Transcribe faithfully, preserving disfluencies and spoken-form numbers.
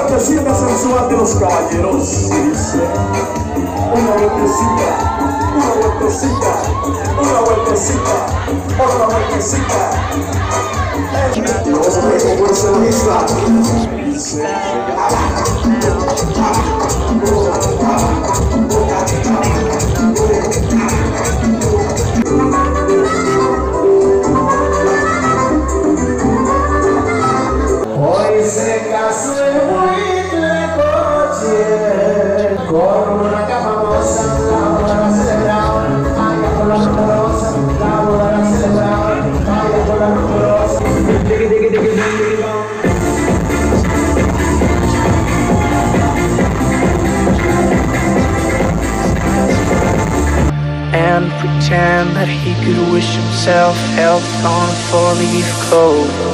vueltecita sensual de los caballeros. Y dice, una vueltecita, una vueltecita, una vueltecita, otra vueltecita. Los percusionistas. Dice, hoy se casó el buitre coche con una capa famosa, la boda la celebraron, vaya por la numerosa, la boda la celebraron, vaya por la numerosa. And pretend that he could wish himself health on a four-leaf clover.